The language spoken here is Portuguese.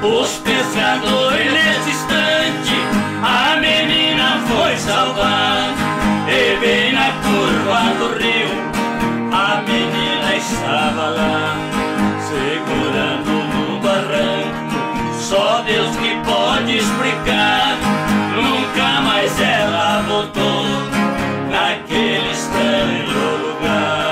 Os pescadores nesse instante a menina foi salvar. E bem na curva do rio a menina estava lá, segurando no barranco. Só Deus que pode explicar. Nunca mais ela voltou naquele estranho lugar.